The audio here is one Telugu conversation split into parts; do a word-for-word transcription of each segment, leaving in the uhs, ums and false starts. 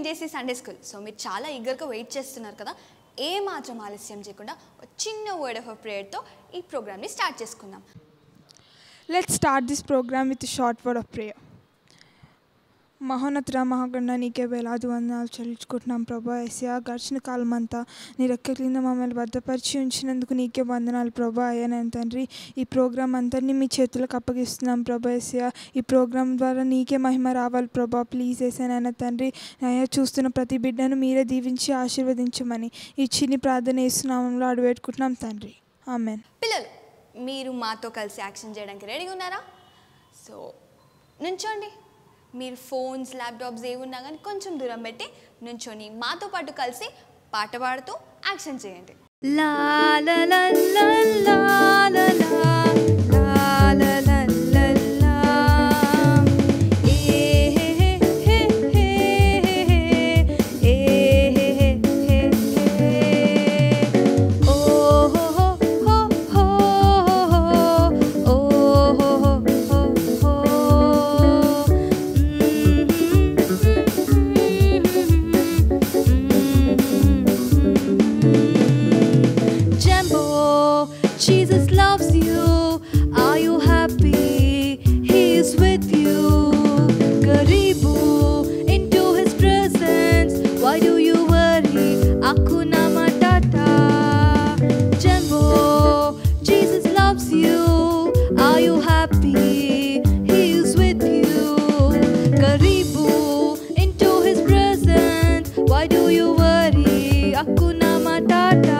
జేసీ సండే స్కూల్. సో మీరు చాలా ఈగర్గా వెయిట్ చేస్తున్నారు కదా, ఏ మాత్రం ఆలస్యం చేయకుండా ఒక చిన్న వర్డ్ ఆఫ్ ప్రేయర్తో ఈ ప్రోగ్రామ్ని స్టార్ట్ చేసుకుందాం. Let's start this program with a short word of prayer. మహోన్నత మహాగణ నీకే వేలాది వందనాలు చెల్లించుకుంటున్నాం ప్రభా. ఎస్యా గడిచిన కాలం అంతా నీ రెక్క కింద మమ్మల్ని భద్రపరిచి ఉంచినందుకు నీకే వందనాలు ప్రభా. అయ్యా తండ్రి, ఈ ప్రోగ్రాం అంతటినీ మీ చేతులకు అప్పగిస్తున్నాం ప్రభా. ఎస్యా ఈ ప్రోగ్రాం ద్వారా నీకే మహిమ రావాలి ప్రభా. ప్లీజ్ ఏసానైనా తండ్రి, అయ్యా చూస్తున్న ప్రతి బిడ్డను మీరే దీవించి ఆశీర్వదించమని ఈ చిన్ని ప్రార్థన యేసునామంలో అడుగుపెట్టుకుంటున్నాం తండ్రి, ఆమెన్. పిల్లలు, మీరు మాతో కలిసి యాక్షన్ చేయడానికి రెడీగా ఉన్నారా? సో నుంచోండి. మీరు ఫోన్స్, ల్యాప్టాప్స్ ఏమున్నా కానీ కొంచెం దూరం పెట్టి నుంచొని మాతో పాటు కలిసి పాట పాడుతూ యాక్షన్ చేయండి. లా లా లా లా లా లా లా లా లా లా ఏ హే హే హే హే ఏ హే హే హే ఓ హో హో హో హో ఓ హో హో హో Jesus loves you. Are you happy? He is with you. Karibu into his presence. Why do you worry? Hakuna matata. Jumbo, Jesus loves you. Are you happy? He is with you. Karibu into his presence. Why do you worry? Hakuna matata.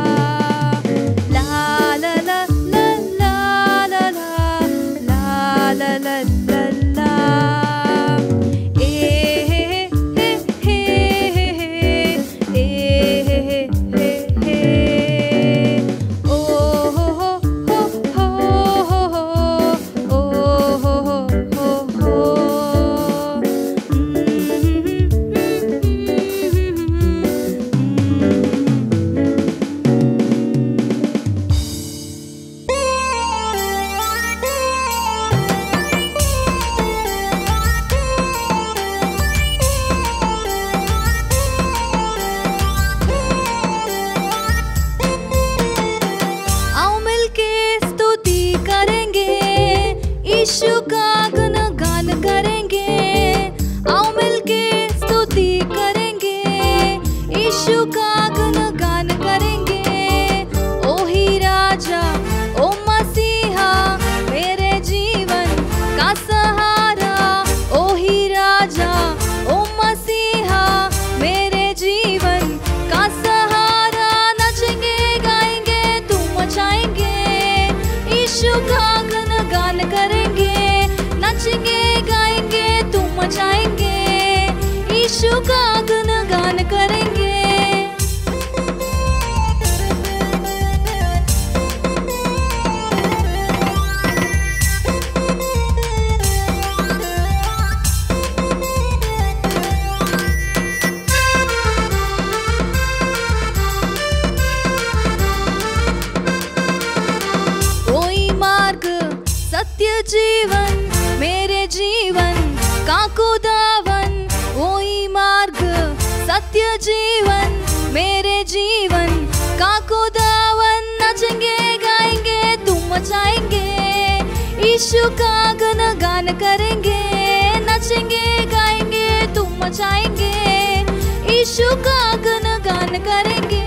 यीशु का गुणगान करेंगे, आओ मिलके स्तुति करेंगे, यीशु का गुणगान करेंगे। ओ ही राजा, ओ मसीहा, मेरे जीवन का सहारा। ओ ही राजा, ओ मसीहा, मेरे जीवन का सहारा। नचेंगे गाएंगे तुम मचाएंगे, यीशु का गुणगान करेंगे। नचेंगे गाएंगे तुम मचाएंगे, यीशु का गुणगान करेंगे। सत्य जीवन मेरे जीवन का खुदावन, वही मार्ग सत्य जीवन मेरे जीवन का खुदावन। नचेंगे गाएंगे तुम मचाएंगे, यीशु का गुणगान करेंगे। नचेंगे गाएंगे तुम मचाएंगे, यीशु का गुणगान करेंगे।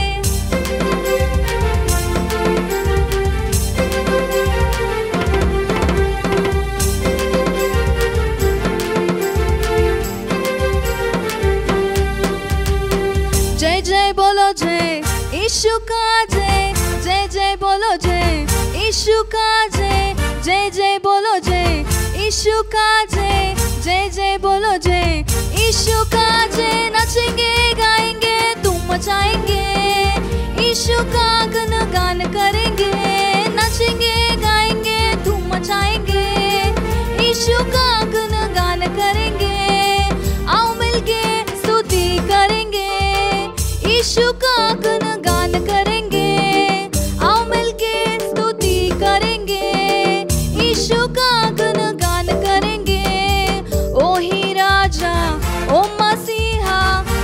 जय जय बोलो जय यीशु का जय, जय जय बोलो जय यीशु का जय, जय जय बोलो जय यीशु का जय, जय जय बोलो जय यीशु का जय। नचेंगे गाएंगे तुम मचाएंगे, यीशु का गुणगान करेंगे। नचेंगे गाएंगे तुम मचाएंगे, यीशु का गुणगान करेंगे। आओ मिलके स्तुति करेंगे, यीशु का गुणगान करेंगे। आओ मिलके स्तुति करेंगे, यीशु का गुणगान करेंगे। ओ ही राजा, ओ मसीहा,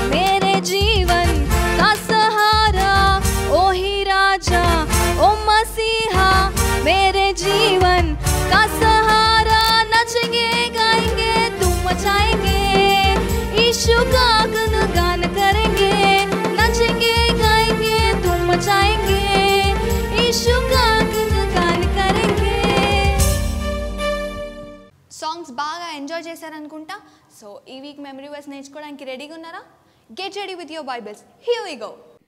సాంగ్స్ బాగా ఎంజాయ్ చేశారనుకుంటా. సో ఈ వీక్ మెమరీ వర్స్ నేర్చుకోవడానికి రెడీగా ఉన్నారా? Get ready with your Bibles. Here we go.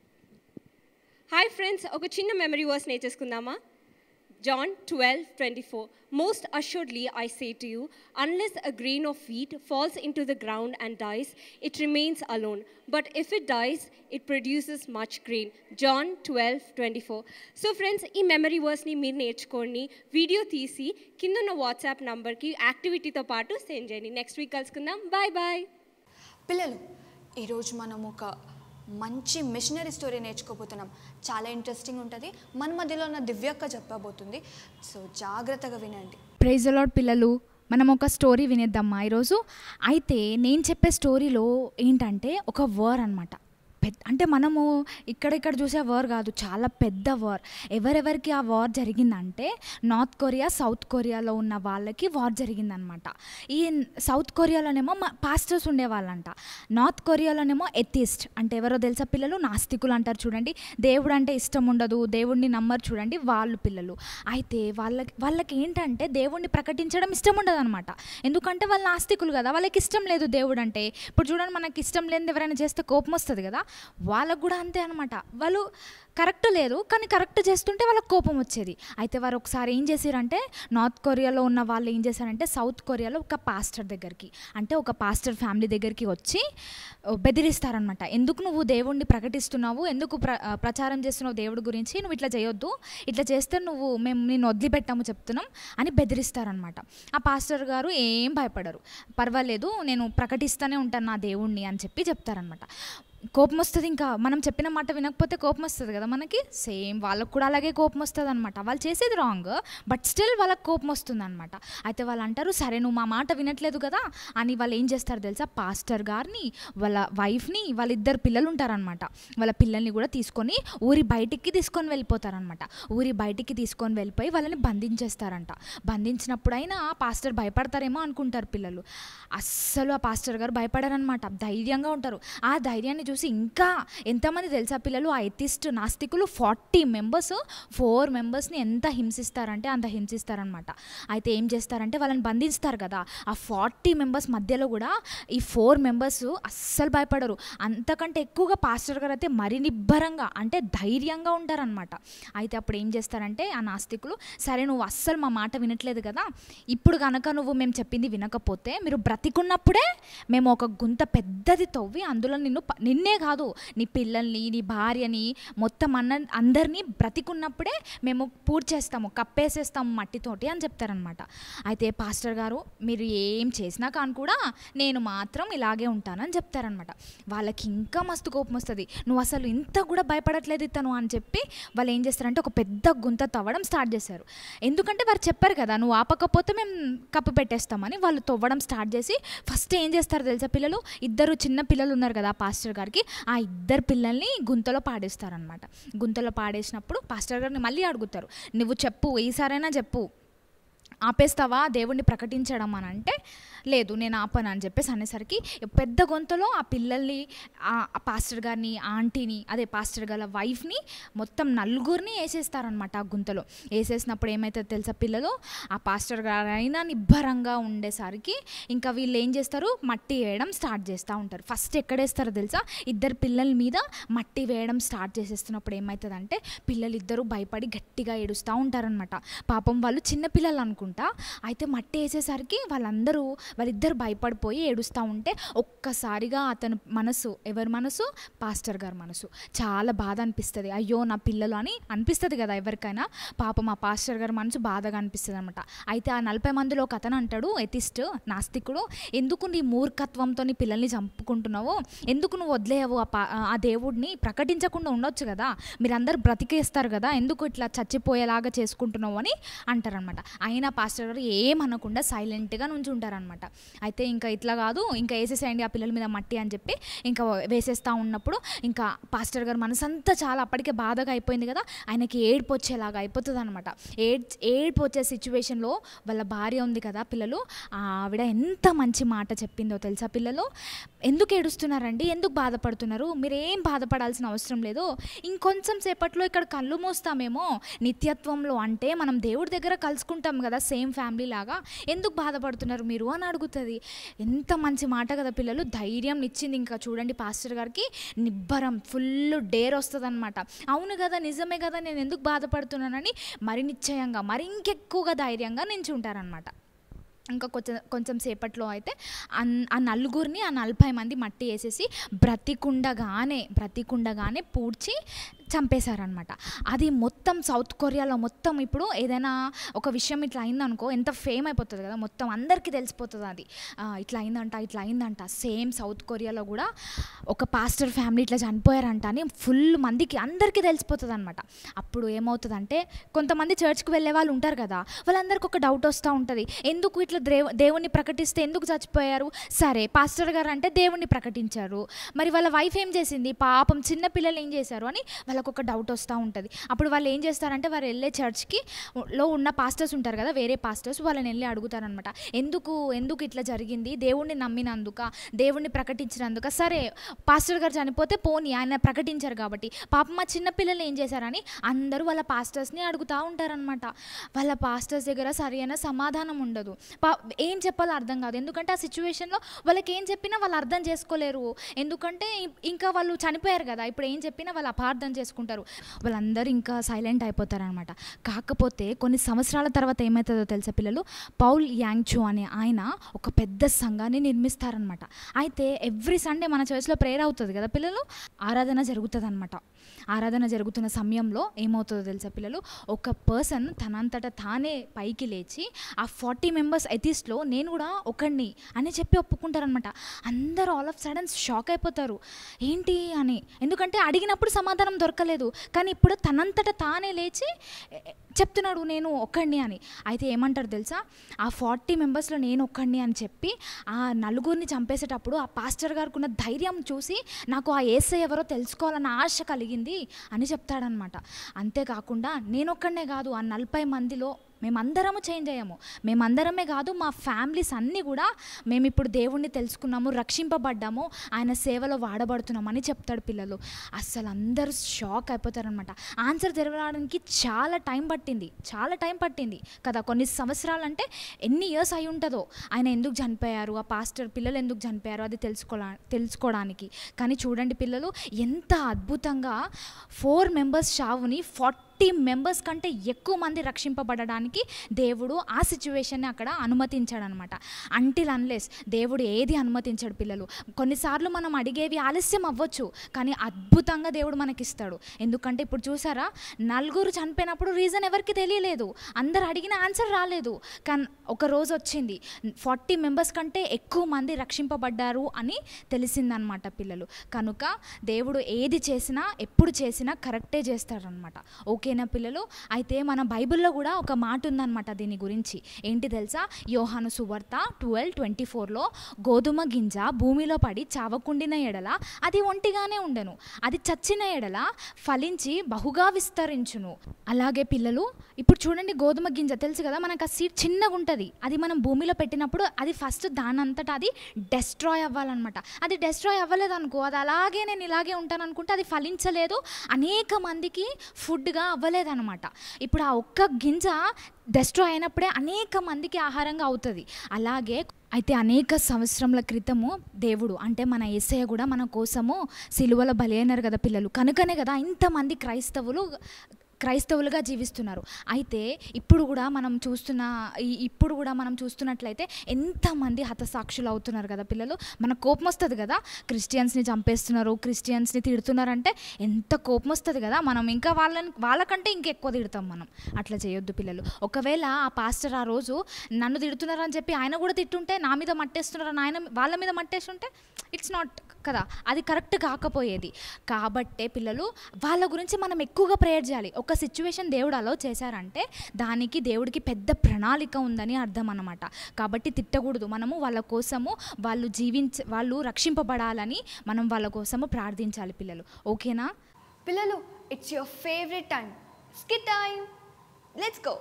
Hi friends, ఒక చిన్న మెమరీ వర్స్ నేర్చేసుకుందామా? John twelve twenty-four. Most assuredly I say to you, unless a grain of wheat falls into the ground and dies, it remains alone. But if it dies, it produces much grain. John twelve twenty-four. So friends, ఈ మెమరీ వర్స్ని మీరు నేర్చుకోండి. వీడియో తీసి కింద ఉన్న వాట్సాప్ నంబర్కి యాక్టివిటీతో పాటు సెండ్ చేయండి. నెక్స్ట్ వీక్ కలుసుకుందాం. Bye bye. పిల్లలు, ఈరోజు మనం ఒక మంచి మిషనరీ స్టోరీ నేర్చుకోబోతున్నాం. చాలా ఇంట్రెస్టింగ్ ఉంటుంది. మన మధ్యలో ఉన్న దివ్యక్క చెప్పబోతుంది. సో జాగ్రత్తగా వినండి. ప్రైజ్ ది లార్డ్ పిల్లలు, మనం ఒక స్టోరీ వినేద్దామా ఈరోజు? అయితే నేను చెప్పే స్టోరీలో ఏంటంటే ఒక వార్ అనమాట. పెద్ద అంటే మనము ఇక్కడిక్కడ చూసే వార్ కాదు, చాలా పెద్ద వార్. ఎవరెవరికి ఆ వార్ జరిగిందంటే నార్త్ కొరియా సౌత్ కొరియాలో ఉన్న వాళ్ళకి వార్ జరిగిందనమాట. ఈ సౌత్ కొరియాలోనేమో పాస్టర్స్ ఉండేవాళ్ళంట, నార్త్ కొరియాలోనేమో ఎథిస్ట్ అంటే ఎవరో తెలుసా పిల్లలు? నాస్తికులు అంటారు చూడండి. దేవుడు అంటే ఇష్టం ఉండదు, దేవుడిని నమ్మరు చూడండి, వాళ్ళు పిల్లలు. అయితే వాళ్ళకి వాళ్ళకి ఏంటంటే దేవుడిని ప్రకటించడం ఇష్టం ఉండదు అనమాట. ఎందుకంటే వాళ్ళు నాస్తికులు కదా, వాళ్ళకి ఇష్టం లేదు దేవుడు అంటే. ఇప్పుడు చూడండి, మనకి ఇష్టం లేనిది ఎవరైనా చేస్తే కోపం వస్తుంది కదా, వాళ్ళకు కూడా అంతే అనమాట. వాళ్ళు కరెక్ట్ లేదు కానీ కరెక్ట్ చేస్తుంటే వాళ్ళకి కోపం వచ్చేది. అయితే వారు ఒకసారి ఏం చేశారంటే, నార్త్ కొరియాలో ఉన్న వాళ్ళు ఏం చేశారంటే సౌత్ కొరియాలో ఒక పాస్టర్ దగ్గరికి, అంటే ఒక పాస్టర్ ఫ్యామిలీ దగ్గరికి వచ్చి బెదిరిస్తారనమాట. ఎందుకు నువ్వు దేవుణ్ణి ప్రకటిస్తున్నావు, ఎందుకు ప్ర ప్రచారం చేస్తున్నావు దేవుడి గురించి, నువ్వు ఇట్లా చేయొద్దు, ఇట్లా చేస్తే నువ్వు మేము నేను వదిలిపెట్టాము చెప్తున్నాం అని బెదిరిస్తారనమాట. ఆ పాస్టర్ గారు ఏం భయపడరు, పర్వాలేదు నేను ప్రకటిస్తూనే ఉంటాను నా దేవుణ్ణి అని చెప్పి చెప్తారనమాట. కోపం వస్తుంది, ఇంకా మనం చెప్పిన మాట వినకపోతే కోపం వస్తుంది కదా మనకి. సేమ్ వాళ్ళకు కూడా అలాగే కోపం వస్తుంది అనమాట. వాళ్ళు చేసేది రాంగ్ బట్ స్టిల్ వాళ్ళకి కోపం వస్తుంది అనమాట. అయితే వాళ్ళు అంటారు, సరే నువ్వు మా మాట వినట్లేదు కదా అని వాళ్ళు ఏం చేస్తారు తెలుసా, పాస్టర్ గారిని వాళ్ళ వైఫ్ని వాళ్ళిద్దరు పిల్లలు ఉంటారనమాట, వాళ్ళ పిల్లల్ని కూడా తీసుకొని ఊరి బయటికి తీసుకొని వెళ్ళిపోతారనమాట. ఊరి బయటికి తీసుకొని వెళ్ళిపోయి వాళ్ళని బంధించేస్తారంట. బంధించినప్పుడైనా పాస్టర్ భయపడతారేమో అనుకుంటారు పిల్లలు. అస్సలు ఆ పాస్టర్ గారు భయపడారనమాట, ధైర్యంగా ఉంటారు. ఆ ధైర్యాన్ని చూసి ఇంకా ఎంతమంది తెలుసా పిల్లలు, ఆ ఎథిస్ట్ నాస్తికులు ఫార్టీ మెంబర్స్ ఫోర్ మెంబర్స్ని ఎంత హింసిస్తారంటే అంత హింసిస్తారనమాట. అయితే ఏం చేస్తారంటే వాళ్ళని బంధిస్తారు కదా, ఆ ఫార్టీ మెంబర్స్ మధ్యలో కూడా ఈ ఫోర్ మెంబర్స్ అస్సలు భయపడరు. అంతకంటే ఎక్కువగా పాస్టర్ గారు అయితే మరి నిబ్బరంగా అంటే ధైర్యంగా ఉంటారనమాట. అయితే అప్పుడు ఏం చేస్తారంటే ఆ నాస్తికులు, సరే నువ్వు అస్సలు మా మాట వినట్లేదు కదా, ఇప్పుడు కనుక నువ్వు మేము చెప్పింది వినకపోతే మీరు బ్రతికున్నప్పుడే మేము ఒక గుంత పెద్దది తవ్వి అందులో నిన్ను నిన్నే కాదు నీ పిల్లల్ని నీ భార్యని మొత్తం అన్న అందరినీ బ్రతికున్నప్పుడే మేము పూర్తి చేస్తాము, కప్పేసేస్తాము మట్టితోటి అని చెప్తారనమాట. అయితే పాస్టర్ గారు మీరు ఏం చేసినా కానీ కూడా నేను మాత్రం ఇలాగే ఉంటానని చెప్తారనమాట. వాళ్ళకి ఇంకా మస్తు కోపం వస్తుంది, నువ్వు అసలు ఇంత కూడా భయపడట్లేదు ఇతను అని చెప్పి వాళ్ళు ఏం చేస్తారంటే ఒక పెద్ద గుంత తవ్వడం స్టార్ట్ చేశారు. ఎందుకంటే వారు చెప్పారు కదా నువ్వు ఆపకపోతే మేము కప్పు పెట్టేస్తామని. వాళ్ళు తవ్వడం స్టార్ట్ చేసి ఫస్ట్ ఏం చేస్తారు తెలుసా పిల్లలు, ఇద్దరు చిన్న పిల్లలు ఉన్నారు కదా పాస్టర్ గారికి, ఆ ఇద్దరు పిల్లల్ని గుంతలో పాడేస్తారనమాట. గుంతలో పాడేసినప్పుడు పాస్టర్ గారిని మళ్ళీ అడుగుతారు, నువ్వు చెప్పు ఈసారైనా చెప్పు ఆపేస్తావా దేవుణ్ణి ప్రకటించడం అని అంటే, లేదు నేను ఆపను అని చెప్పేసి అనేసరికి పెద్ద గొంతులో ఆ పిల్లల్ని ఆ పాస్టర్ గారిని ఆంటీని అదే పాస్టర్ గారి వైఫ్ని మొత్తం నలుగురిని వేసేస్తారనమాట ఆ గుంతలో. వేసేసినప్పుడు ఏమవుతుంది తెలుసా పిల్లలు, ఆ పాస్టర్ గారు అయినా నిబ్బరంగా ఉండేసరికి ఇంకా వీళ్ళు ఏం చేస్తారు, మట్టి వేయడం స్టార్ట్ చేస్తూ ఉంటారు. ఫస్ట్ ఎక్కడేస్తారో తెలుసా, ఇద్దరు పిల్లల మీద మట్టి వేయడం స్టార్ట్ చేసేస్తున్నప్పుడు ఏమవుతుందంటే పిల్లలు ఇద్దరు భయపడి గట్టిగా ఏడుస్తూ ఉంటారనమాట. పాపం వాళ్ళు చిన్నపిల్లలు అనుకుంటా. అయితే మట్టి వేసేసరికి వాళ్ళందరూ వాళ్ళిద్దరు భయపడిపోయి ఏడుస్తూ ఉంటే ఒక్కసారిగా అతను మనసు, ఎవరి మనసు, పాస్టర్ గారి మనసు చాలా బాధ అనిపిస్తుంది. అయ్యో నా పిల్లలు అని అనిపిస్తుంది కదా ఎవరికైనా. పాపం ఆ పాస్టర్ గారి మనసు బాధగా అనిపిస్తుంది అనమాట. అయితే ఆ నలభై మందిలో ఒక అతను అంటాడు, ఎథిస్ట్ నాస్తికుడు, ఎందుకు నీ మూర్ఖత్వంతో నీ పిల్లల్ని చంపుకుంటున్నావు, ఎందుకు నువ్వు వదిలేయవు ఆ పా ఆ దేవుడిని ప్రకటించకుండా ఉండొచ్చు కదా, మీరందరూ బ్రతికేస్తారు కదా, ఎందుకు ఇట్లా చచ్చిపోయేలాగా చేసుకుంటున్నావు అని అంటారనమాట. అయినా పాస్టర్ గారు ఏమనకుండా సైలెంట్గా నుంచి ఉంటారనమాట. అయితే ఇంకా ఇట్లా కాదు, ఇంకా వేసేసేయండి ఆ పిల్లల మీద మట్టి అని చెప్పి ఇంకా వేసేస్తూ ఉన్నప్పుడు ఇంకా పాస్టర్ గారు మనసంతా చాలా అప్పటికే బాధగా అయిపోయింది కదా, ఆయనకి ఏడుపు వచ్చేలాగా అయిపోతుంది అనమాట. ఏడ్ ఏడుపు వచ్చే సిచ్యువేషన్లో వాళ్ళ భార్య ఉంది కదా పిల్లలు, ఆవిడ ఎంత మంచి మాట చెప్పిందో తెలుసా పిల్లలు, ఎందుకు ఏడుస్తున్నారండి, ఎందుకు బాధపడుతున్నారు, మీరేం బాధపడాల్సిన అవసరం లేదు, ఇంకొంచెం సేపట్లో ఇక్కడ కళ్ళు మూస్తామేమో, నిత్యత్వంలో అంటే మనం దేవుడి దగ్గర కలుసుకుంటాం కదా సేమ్ ఫ్యామిలీ లాగా, ఎందుకు బాధపడుతున్నారు మీరు అని అడుగుతుంది. ఎంత మంచి మాట కదా పిల్లలు, ధైర్యం ఇచ్చింది. ఇంకా చూడండి పాస్టర్ గారికి నిబ్బరం, ఫుల్ డేర్ వస్తుంది అనమాట. అవును కదా, నిజమే కదా, నేను ఎందుకు బాధపడుతున్నానని మరి నిశ్చయంగా మరి ఇంకెక్కువగా ధైర్యంగా నించుంటారనమాట. ఇంకా కొంచెం కొంచెం సేపట్లో అయితే అన్ ఆ నలుగురిని ఆ నలభై మంది మట్టి వేసేసి బ్రతికుండగానే బ్రతికుండగానే పూడ్చి చంపేశారనమాట. అది మొత్తం సౌత్ కొరియాలో మొత్తం ఇప్పుడు ఏదైనా ఒక విషయం ఇట్లా అయిందనుకో ఎంత ఫేమ్ అయిపోతుంది కదా, మొత్తం అందరికీ తెలిసిపోతుంది అది ఇట్లా అయిందంట ఇట్లా అయిందంట. సేమ్ సౌత్ కొరియాలో కూడా ఒక పాస్టర్ ఫ్యామిలీ ఇట్లా చనిపోయారంట అని ఫుల్ మందికి అందరికీ తెలిసిపోతుంది అనమాట. అప్పుడు ఏమవుతుందంటే కొంతమంది చర్చ్కి వెళ్ళే వాళ్ళు ఉంటారు కదా, వాళ్ళందరికీ ఒక డౌట్ వస్తూ ఉంటుంది, ఎందుకు ఇట్లా దేవు దేవుణ్ణి ప్రకటిస్తే ఎందుకు చచ్చిపోయారు? సరే పాస్టర్ గారు అంటే దేవుణ్ణి ప్రకటించారు, మరి వాళ్ళ వైఫ్ ఏం చేసింది పాపం, చిన్న పిల్లలు ఏం చేశారు అని వాళ్ళకు ఒక డౌట్ వస్తూ ఉంటుంది. అప్పుడు వాళ్ళు ఏం చేస్తారంటే వారు వెళ్ళే చర్చ్కి లో ఉన్న పాస్టర్స్ ఉంటారు కదా, వేరే పాస్టర్స్, వాళ్ళని వెళ్ళి అడుగుతారనమాట, ఎందుకు ఎందుకు ఇట్లా జరిగింది, దేవుణ్ణి నమ్మినందుక, దేవుణ్ణి ప్రకటించినందుక, సరే పాస్టర్ గారు చనిపోతే పోనీ ఆయన ప్రకటించారు కాబట్టి పాపం మా చిన్నపిల్లలు ఏం చేశారని అందరూ వాళ్ళ పాస్టర్స్ని అడుగుతూ ఉంటారనమాట. వాళ్ళ పాస్టర్స్ దగ్గర సరైన సమాధానం ఉండదు, పా ఏం చెప్పాలో అర్థం కాదు. ఎందుకంటే ఆ సిచ్యువేషన్లో వాళ్ళకి ఏం చెప్పినా వాళ్ళు అర్థం చేసుకోలేరు, ఎందుకంటే ఇంకా వాళ్ళు చనిపోయారు కదా, ఇప్పుడు ఏం చెప్పినా వాళ్ళు అపార్థం చేసుకుంటారు. వాళ్ళందరూ ఇంకా సైలెంట్ అయిపోతారనమాట. కాకపోతే కొన్ని సంవత్సరాల తర్వాత ఏమవుతుందో తెలుసా పిల్లలు, పౌల్ యాంగ్చూ అనే ఆయన ఒక పెద్ద సంఘాన్ని నిర్మిస్తారనమాట. అయితే ఎవ్రీ సండే మన చర్చ్లో ప్రేయర్ అవుతుంది కదా పిల్లలు, ఆరాధన జరుగుతుంది అనమాట. ఆరాధన జరుగుతున్న సమయంలో ఏమవుతుందో తెలుసా పిల్లలు, ఒక పర్సన్ తనంతట తానే పైకి లేచి ఆ ఫార్టీ మెంబర్స్ ఎథిస్ట్లో నేను కూడా ఒకడిని అని చెప్పి ఒప్పుకుంటారనమాట. అందరూ ఆల్ ఆఫ్ సడన్ షాక్ అయిపోతారు, ఏంటి అని, ఎందుకంటే అడిగినప్పుడు సమాధానం దొరకలేదు, కానీ ఇప్పుడు తనంతట తానే లేచి చెప్తున్నాడు నేను ఒక్కడిని అని. అయితే ఏమంటారు తెలుసా, ఆ ఫార్టీ మెంబర్స్లో నేను ఒక్కడిని అని చెప్పి ఆ నలుగురిని చంపేసేటప్పుడు ఆ పాస్టర్ గారికి ఉన్న ధైర్యం చూసి నాకు ఆ యేసయ్య ఎవరో తెలుసుకోవాలన్న ఆశ కలిగింది అని చెప్తాడనమాట. అంతేకాకుండా నేను ఒక్కడనే కాదు, ఆ నలభై మందిలో మేమందరము చేంజ్ అయ్యాము, మేమందరమే కాదు మా ఫ్యామిలీస్ అన్నీ కూడా మేము ఇప్పుడు దేవుణ్ణి తెలుసుకున్నాము, రక్షింపబడ్డాము, ఆయన సేవలో వాడబడుతున్నాము అని చెప్తాడు పిల్లలు. అస్సలు అందరూ షాక్ అయిపోతారనమాట. ఆన్సర్ తెరవడానికి చాలా టైం పట్టింది, చాలా టైం పట్టింది కదా, కొన్ని సంవత్సరాలు అంటే ఎన్ని ఇయర్స్ అయి ఉంటుందో ఆయన ఎందుకు చనిపోయారు, ఆ పాస్టర్ పిల్లలు ఎందుకు చనిపోయారు అది తెలుసుకోవడా తెలుసుకోవడానికి. కానీ చూడండి పిల్లలు ఎంత అద్భుతంగా ఫోర్ మెంబర్స్ చావుని ఫార్టీ మెంబర్స్ కంటే ఎక్కువ మంది రక్షింపబడడానికి దేవుడు ఆ సిచ్యువేషన్ని అక్కడ అనుమతించాడనమాట. అంటిల్ అన్లెస్ దేవుడు ఏది అనుమతించాడు పిల్లలు. కొన్నిసార్లు మనం అడిగేవి ఆలస్యం అవ్వచ్చు, కానీ అద్భుతంగా దేవుడు మనకిస్తాడు. ఎందుకంటే ఇప్పుడు చూసారా, నలుగురు చనిపోయినప్పుడు రీజన్ ఎవరికి తెలియలేదు, అందరు అడిగిన ఆన్సర్ రాలేదు, కానీ ఒక రోజు వచ్చింది ఫార్టీ మెంబర్స్ కంటే ఎక్కువ మంది రక్షింపబడ్డారు అని తెలిసిందనమాట పిల్లలు. కనుక దేవుడు ఏది చేసినా ఎప్పుడు చేసినా కరెక్టే చేస్తాడనమాట. ఓకేనా పిల్లలు? అయితే మన బైబిల్లో కూడా ఒక మాట ఉందన్నమాట దీని గురించి. ఏంటి తెలుసా, యోహాను సువార్త ట్వెల్వ్ ట్వంటీ ఫోర్లో గోధుమ గింజ భూమిలో పడి చావకుండిన ఎడల అది ఒంటిగానే ఉండెను, అది చచ్చిన ఎడల ఫలించి బహుగా విస్తరించును. అలాగే పిల్లలు ఇప్పుడు చూడండి, గోధుమ గింజ తెలుసు కదా మనకు, ఆ సీడ్ చిన్నగా ఉంటుంది, అది మనం భూమిలో పెట్టినప్పుడు అది ఫస్ట్ దానంతటా అది డెస్ట్రాయ్ అవ్వాలన్నమాట. అది డెస్ట్రాయ్ అవ్వలేదు అనుకో, అది అలాగే నేను ఇలాగే ఉంటాను అనుకుంటే అది ఫలించలేదు, అనేక మందికి ఫుడ్గా అవ్వలేదన్నమాట. ఇప్పుడు ఆ ఒక్క గింజ డెస్ట్రాయ్ అయినప్పుడే అనేక మందికి ఆహారంగా అవుతుంది. అలాగే అయితే అనేక సంవత్సరముల క్రితము దేవుడు అంటే మన యేసయ్య కూడా మన కోసము సిలువలో బలి అయినారు కదా పిల్లలు. కనుకనే కదా ఇంతమంది క్రైస్తవులు క్రైస్తవులుగా జీవిస్తున్నారు. అయితే ఇప్పుడు కూడా మనం చూస్తున్న ఇప్పుడు కూడా మనం చూస్తున్నట్లయితే ఎంతమంది హతసాక్షులు అవుతున్నారు కదా పిల్లలు. మన కోపం వస్తుంది కదా, క్రిస్టియన్స్ని చంపేస్తున్నారు, క్రిస్టియన్స్ని తిడుతున్నారంటే ఎంత కోపం వస్తుంది కదా. మనం ఇంకా వాళ్ళని వాళ్ళకంటే ఇంకెక్కువ తిడతాం మనం. అట్లా చేయొద్దు పిల్లలు. ఒకవేళ ఆ పాస్టర్ ఆ రోజు నన్ను తిడుతున్నారని చెప్పి ఆయన కూడా తిట్టుంటే, నా మీద మట్టేస్తున్నారని ఆయన వాళ్ళ మీద మట్టేస్తుంటే ఇట్స్ నాట్ కదా, అది కరెక్ట్ కాకపోయేది. కాబట్టే పిల్లలు వాళ్ళ గురించి మనం ఎక్కువగా ప్రేయర్ చేయాలి. ఒక సిచ్యువేషన్ దేవుడు అలో చేశారంటే దానికి దేవుడికి పెద్ద ప్రణాళిక ఉందని అర్థం అన్నమాట. కాబట్టి తిట్టకూడదు. మనము వాళ్ళ కోసము వాళ్ళు జీవించ వాళ్ళు రక్షింపబడాలని మనం వాళ్ళ కోసము ప్రార్థించాలి పిల్లలు. ఓకేనా పిల్లలు? It's your favourite time, skit time. Let's go.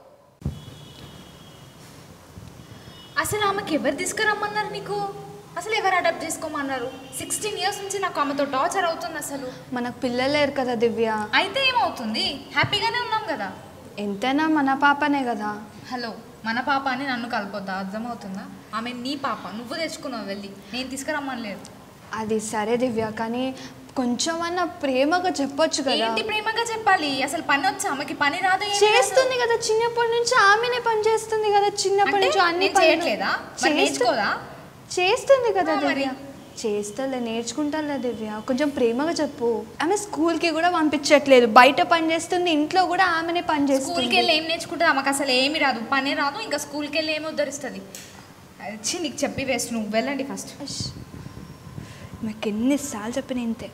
అసలు ఆమెకి ఎవరు తీసుకురమ్మన్నారు నీకు? అసలు ఎవరు అడాప్ట్ చేసుకోమన్నారు? సిక్స్టీన్ ఇయర్స్ నుంచి నాకు ఆమెతో టార్చర్ అవుతుంది. అసలు మనకు పిల్లలు లేరు కదా దివ్య. అయితే ఏమవుతుంది, హ్యాపీగానే ఉన్నాం కదా. ఎంతైనా మన పాపనే కదా. హలో, మన పాప అని నన్ను కలపొద్దా, అర్థమవుతుందా? ఆమె నీ పాప, నువ్వు తెచ్చుకున్నావు వెళ్ళి, నేను తీసుకురమ్మని లేదు. అది సరే దివ్య, కానీ కొంచెమన్నా ప్రేమగా చెప్పొచ్చు కదా. ఏంటి ప్రేమగా చెప్పాలి? అసలు పని వచ్చి ఆమెకి పని రాదు. చేస్తుంది కదా చిన్నప్పటి నుంచి, ఆమెనే పని చేస్తుంది కదా చిన్నప్పటి నుంచి. అన్ని చేయట్లేదా? నేర్చుకోదా? చేస్తుంది కదా దివ్య. చేస్తాలే, నేర్చుకుంటాలే దివ్య. కొంచెం ప్రేమగా చెప్పు. ఆమె స్కూల్కి కూడా పంపించట్లేదు, బయట పని చేస్తుంది, ఇంట్లో కూడా ఆమెనే పని చేస్తుంది. స్కూల్కి వెళ్ళి ఏం నేర్చుకుంటుంది? ఆమెకు అసలు ఏమి రాదు, పనే రాదు, ఇంకా స్కూల్కి వెళ్ళి ఏమి ఉద్ధరిస్తుంది? వచ్చి నీకు చెప్పి వేస్ట్, నువ్వు వెళ్ళండి ఫస్ట్. మీకు ఎన్నిసార్లు చెప్పిన ఇంతే.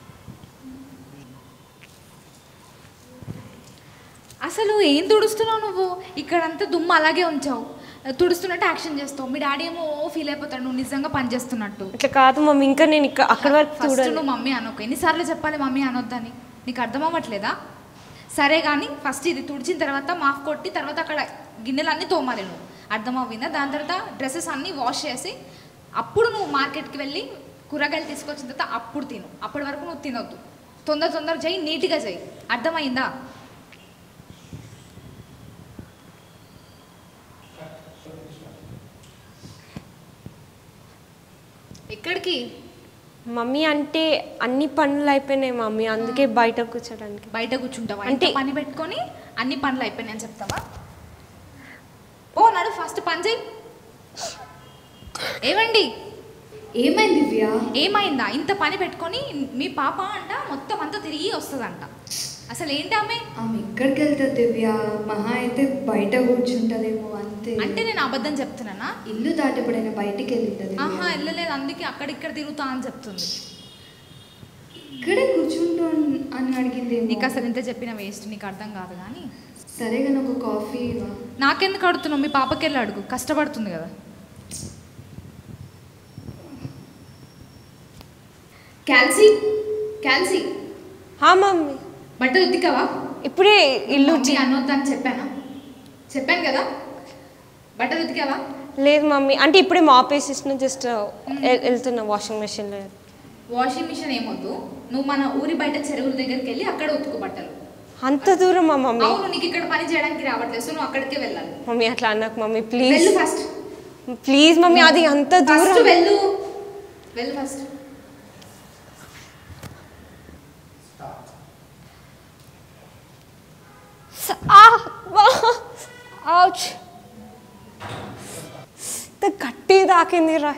అసలు ఏం తుడుస్తున్నావు నువ్వు? ఇక్కడంతా దుమ్ము అలాగే ఉంచావు, తుడుస్తున్నట్టు యాక్షన్ చేస్తావు. మీ డాడీ ఏమో ఫీల్ అయిపోతాడు నువ్వు నిజంగా పని చేస్తున్నట్టు. ఇట్లా కాదు మమ్మీ, ఇంకా నేను ఇక్కడ అక్కడ వరకు ఫస్ట్ నువ్వు మమ్మీ అనొక. ఎన్నిసార్లు చెప్పాలి మమ్మీ అనొద్దని? నీకు అర్థం అవ్వట్లేదా? సరే కానీ ఫస్ట్ ఇది తుడిచిన తర్వాత మాఫ్ కొట్టి తర్వాత అక్కడ గిన్నెలన్నీ తోమాలి నువ్వు, అర్థం అవ్విందా? దాని తర్వాత డ్రెస్సెస్ అన్నీ వాష్ చేసి అప్పుడు నువ్వు మార్కెట్కి వెళ్ళి కూరగాయలు తీసుకొచ్చిన తర్వాత అప్పుడు తిను. అప్పటి వరకు నువ్వు తినొద్దు. తొందర తొందర చేయి, నీట్గా చేయి, అర్థమైందా? ఎక్కడికి? మమ్మీ అంటే అన్ని పనులు అయిపోయినాయి మమ్మీ, అందుకే బయట కూర్చోడానికి. బయట కూర్చుంటావా? అంటే పని పెట్టుకొని అన్ని పనులు అయిపోయినాయి అని చెప్తావా? ఓ నడు ఫస్ట్ పని చేయి. ఏమండి, ఏమైంది దివ్య? ఏమైందా? ఇంత పని పెట్టుకొని మీ పాప అంట మొత్తం అంతా తిరిగి వస్తుందంట. అసలు ఏంటి ఆమె? ఆమె ఎక్కడికి వెళ్తుంది దివ్య? మహా అయితే బయట కూర్చుంటదేమో అంతే. అంటే నేను అబద్ధం చెప్తున్నానా? ఇల్లు దాటి ఎప్పుడైనా బయటికి వెళ్ళింటది? ఆహా వెళ్ళలేదు, అందుకే అక్కడిక్కడ తిరుగుతా అని చెప్తుంది. ఇక్కడే కూర్చుంటూ అని అడిగింది. నీకు అసలు ఎంత చెప్పిన వేస్ట్, నీకు అర్థం కాదు. కానీ సరే కానీ ఒక కాఫీ. నాకెందుకు అడుగుతున్నావు? మీ పాపకి వెళ్ళి అడుగు, కష్టపడుతుంది కదా. క్యాల్సీ క్యాల్సీ హా మమ్మీ, బట్టలు ఉతికావా? ఇప్పుడే ఇల్లు అనొద్దని చెప్పానా? చెప్పాను కదా. బట్టలు ఉతికావా? లేదు మమ్మీ, అంటే ఇప్పుడే మాపేసేసిన, జస్ట్ వెళ్తున్నా వాషింగ్ మెషిన్లో. వాషింగ్ మిషన్ ఏమొద్దు, నువ్వు మన ఊరి బయట చెరువుల దగ్గరికి వెళ్ళి అక్కడ ఉతుకు బట్టలు. అంత దూరం మా మమ్మీ? అవును, నీకు ఇక్కడ పని చేయడానికి రావట్లేదు, సో నువ్వు అక్కడికే వెళ్ళాలి. మమ్మీ అట్లా అన్నాక మమ్మీ, ప్లీజ్ వెళ్ళు ఫస్ట్. ప్లీజ్ మమ్మీ, అది అంత దూరం. వెళ్ళు వెళ్ళు ఫస్ట్. గట్టి తాకింది రా.